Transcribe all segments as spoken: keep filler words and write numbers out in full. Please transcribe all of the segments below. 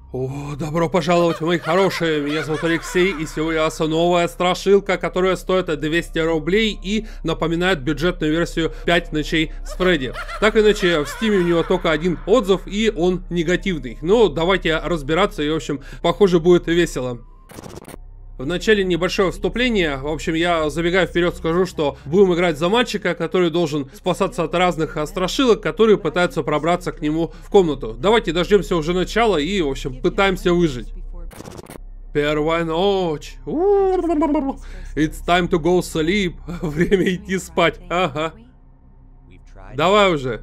О, добро пожаловать, мои хорошие, меня зовут Алексей, и сегодня у нас новая страшилка, которая стоит двести рублей и напоминает бюджетную версию пять ночей с Фредди. Так иначе, в Стиме у него только один отзыв, и он негативный. Но давайте разбираться, и, в общем, похоже, будет весело. В начале небольшое вступление. В общем, я забегая вперед скажу, что будем играть за мальчика, который должен спасаться от разных страшилок, которые пытаются пробраться к нему в комнату. Давайте дождемся уже начала и, в общем, пытаемся выжить. Первая ночь. It's time to go sleep. Время идти спать. Ага. Давай уже.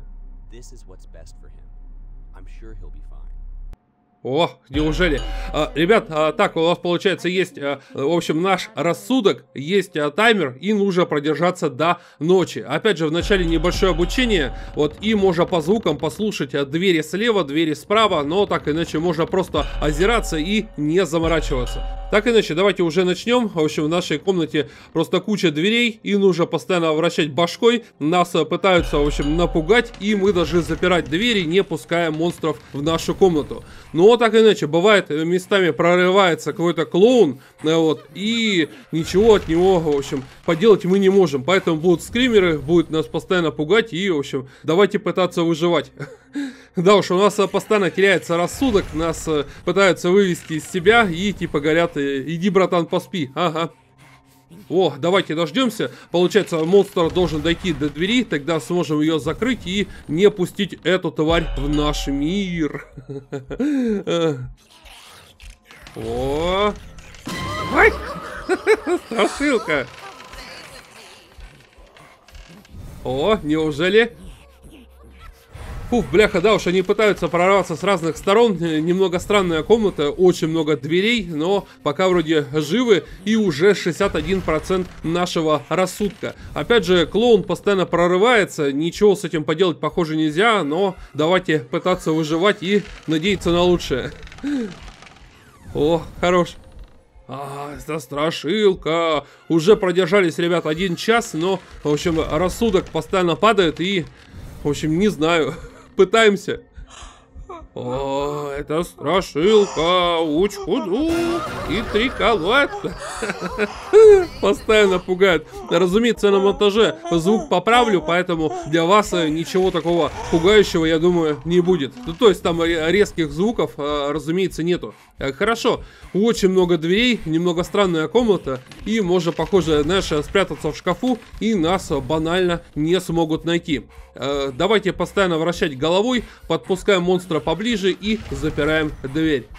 О, неужели? А, ребят, а, так, у нас, получается, есть, а, в общем, наш рассудок, есть а, таймер, и нужно продержаться до ночи. Опять же, в начале небольшое обучение, вот, и можно по звукам послушать а, двери слева, двери справа, но так иначе можно просто озираться и не заморачиваться. Так иначе, давайте уже начнем. В общем, в нашей комнате просто куча дверей, и нужно постоянно вращать башкой. Нас а, пытаются, в общем, напугать, и мы должны запирать двери, не пуская монстров в нашу комнату. Но так иначе, бывает, местами прорывается какой-то клоун, вот, и ничего от него, в общем, поделать мы не можем. Поэтому будут скримеры, будут нас постоянно пугать, и, в общем, давайте пытаться выживать. Да уж, у нас постоянно теряется рассудок, нас пытаются вывести из себя, и типа говорят, иди, братан, поспи, ага. О, давайте дождемся. Получается, монстр должен дойти до двери, тогда сможем ее закрыть и не пустить эту тварь в наш мир. О, ой, страшилка. О, неужели? Фух, бляха, да уж, они пытаются прорваться с разных сторон. Немного странная комната, очень много дверей, но пока вроде живы, и уже шестьдесят один процент нашего рассудка. Опять же, клоун постоянно прорывается, ничего с этим поделать, похоже, нельзя, но давайте пытаться выживать и надеяться на лучшее. О, хорош. А, это страшилка. Уже продержались, ребят, один час, но, в общем, рассудок постоянно падает и, в общем, не знаю. Пытаемся. О, это страшилка, учку-ду и триколет. Постоянно пугает. Разумеется, на монтаже звук поправлю, поэтому для вас ничего такого пугающего, я думаю, не будет. Ну, то есть там резких звуков, разумеется, нету. Хорошо, очень много дверей, немного странная комната, и можно, похоже, знаешь, спрятаться в шкафу, и нас банально не смогут найти. Давайте постоянно вращать головой, подпускаем монстра поближе и запираем дверь.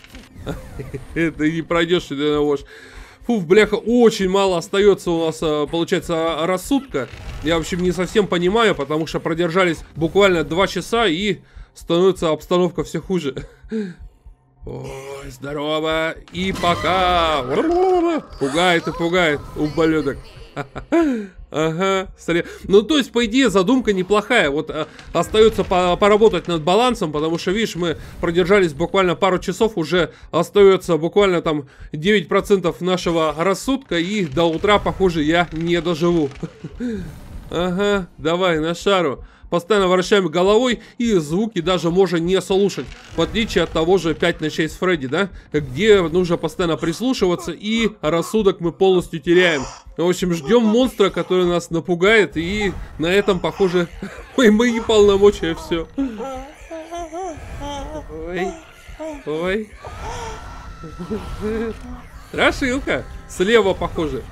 Ты не пройдешь сюда, навож. Фуф, бляха, очень мало остается у нас, получается, рассудка. Я, в общем, не совсем понимаю, потому что продержались буквально два часа, и становится обстановка все хуже. Ой, здорово, и пока. Пугает и пугает, ублюдок. Ага, смотри. Ну, то есть, по идее, задумка неплохая. Вот а, остается по поработать над балансом, потому что, видишь, мы продержались буквально пару часов, уже остается буквально там девять процентов нашего рассудка, и до утра, похоже, я не доживу. Ага, давай, на шару. Постоянно вращаем головой, и звуки даже можно не слушать. В отличие от того же пять ночей с Фредди, да? Где нужно постоянно прислушиваться, и рассудок мы полностью теряем. В общем, ждем монстра, который нас напугает, и на этом, похоже, мои полномочия все. Ой, ой. Страшилка. Слева, похоже.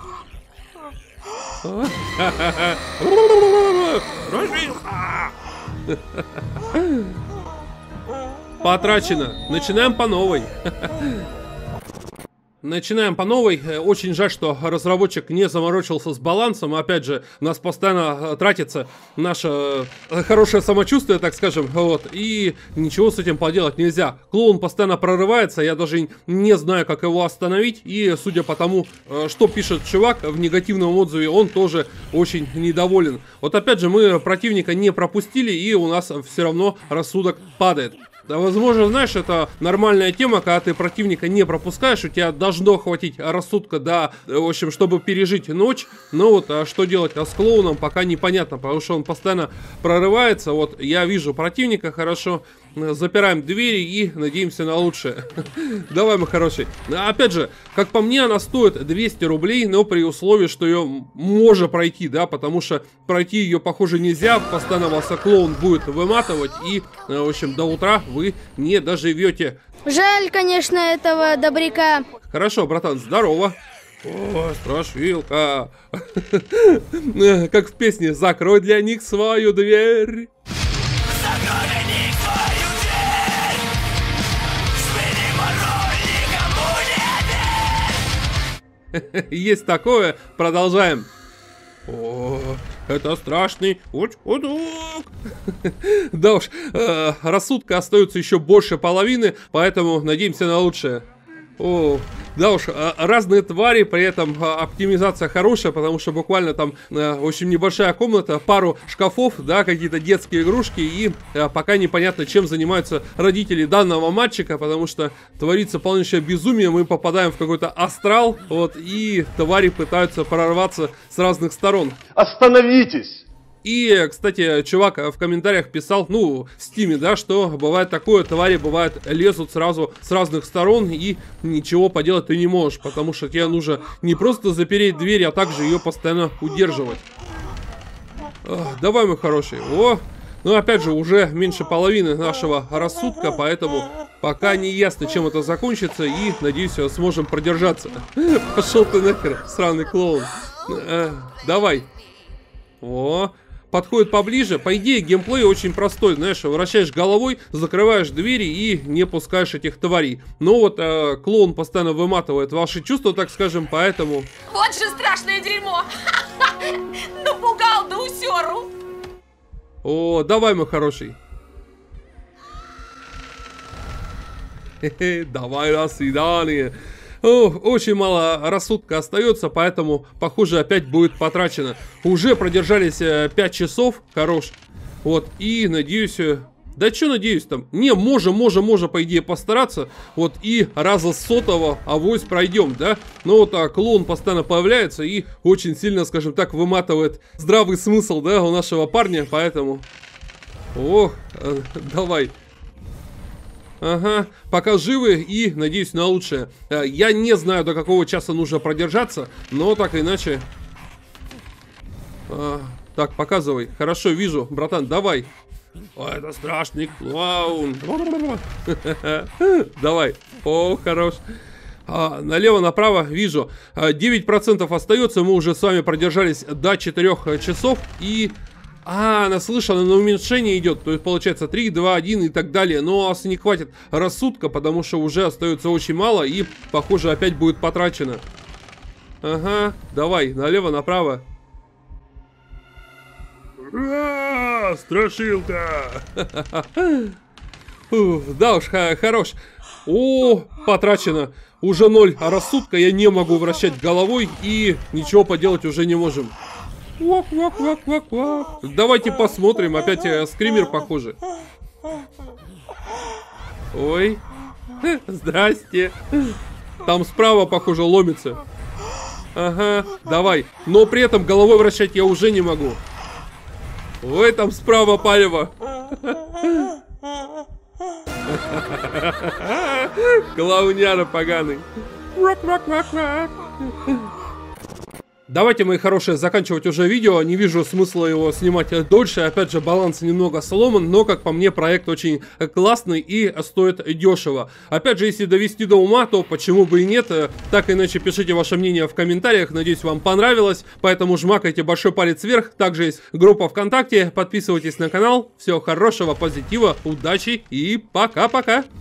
Потрачено. Начинаем по новой. Начинаем по новой. Очень жаль, что разработчик не заморочился с балансом. Опять же, у нас постоянно тратится наше хорошее самочувствие, так скажем. Вот. И ничего с этим поделать нельзя. Клоун постоянно прорывается. Я даже не знаю, как его остановить. И судя по тому, что пишет чувак в негативном отзыве, он тоже очень недоволен. Вот опять же, мы противника не пропустили, и у нас все равно рассудок падает. Да, возможно, знаешь, это нормальная тема, когда ты противника не пропускаешь, у тебя должно хватить рассудка, да, в общем, чтобы пережить ночь. Но вот, а что делать а с клоуном, пока непонятно, потому что он постоянно прорывается. Вот, я вижу противника хорошо, запираем двери и надеемся на лучшее. Давай, мой хороший. Опять же, как по мне, она стоит двести рублей, но при условии, что ее можно пройти, да, потому что пройти ее, похоже, нельзя. Постоянно вас клоун будет выматывать, и, в общем, до утра вы не доживете. Жаль, конечно, этого добряка. Хорошо, братан, здорово. О, страшилка. Как в песне: закрой для них свою дверь. Закрой для них свою дверь. Смени пароль, никому не верь. Есть такое, продолжаем. О, это страшный удок. Да уж, э, рассудка остается еще больше половины, поэтому надеемся на лучшее. О, да уж, разные твари, при этом оптимизация хорошая, потому что буквально там, в общем, небольшая комната, пару шкафов, да, какие-то детские игрушки, и пока непонятно, чем занимаются родители данного мальчика, потому что творится полнейшее безумие, мы попадаем в какой-то астрал, вот, и твари пытаются прорваться с разных сторон. Остановитесь! И, кстати, чувак в комментариях писал, ну, в стиме, да, что бывает такое, твари бывает лезут сразу с разных сторон, и ничего поделать ты не можешь, потому что тебе нужно не просто запереть дверь, а также ее постоянно удерживать. Ах, давай, мой хороший. О, ну, опять же, уже меньше половины нашего рассудка, поэтому пока не ясно, чем это закончится, и, надеюсь, сможем продержаться. Пошел ты нахер, сраный клоун. Давай. О, подходит поближе. По идее, геймплей очень простой. Знаешь, вращаешь головой, закрываешь двери и не пускаешь этих тварей. Но вот э, клоун постоянно выматывает ваши чувства, так скажем, поэтому... Вот же страшное дерьмо. Напугал до усеру. О, давай, мой хороший. Хе-хе, давай, до свидания. О, очень мало рассудка остается, поэтому, похоже, опять будет потрачено. Уже продержались э, пять часов, хорош. Вот, и надеюсь... Э, да что надеюсь там? Не, можем, можем, можем, по идее, постараться. Вот, и раза с сотого авось пройдем, да? Но вот а, клоун постоянно появляется и очень сильно, скажем так, выматывает здравый смысл, да, у нашего парня, поэтому... Ох, э, давай. Ага, пока живы и надеюсь на лучшее. Я не знаю, до какого часа нужно продержаться, но так или иначе... А, так, показывай. Хорошо, вижу. Братан, давай. О, это страшный клоун. Давай. О, хорош. А, налево-направо вижу. девять процентов остается. Мы уже с вами продержались до четырёх часов. И... А, она слышала, на уменьшение идет. То есть получается три, два, один и так далее. Но у нас не хватит рассудка, потому что уже остается очень мало. И, похоже, опять будет потрачено. Ага, давай, налево-направо. А, страшилка. Да уж, хорош. О, потрачено. Уже ноль рассудка, я не могу вращать головой. И ничего поделать уже не можем. Вак, вак, вак, вак, вак. Давайте посмотрим. Опять э, скример, похоже. Ой. Здрасте. Там справа, похоже, ломится. Ага, давай. Но при этом головой вращать я уже не могу. Ой, там справа палево. Клоуняра поганый. Вак, вак, вак, вак. Давайте, мои хорошие, заканчивать уже видео. Не вижу смысла его снимать дольше. Опять же, баланс немного сломан, но, как по мне, проект очень классный и стоит дешево. Опять же, если довести до ума, то почему бы и нет. Так или иначе, пишите ваше мнение в комментариях. Надеюсь, вам понравилось. Поэтому жмакайте большой палец вверх. Также есть группа ВКонтакте. Подписывайтесь на канал. Всего хорошего, позитива, удачи и пока-пока.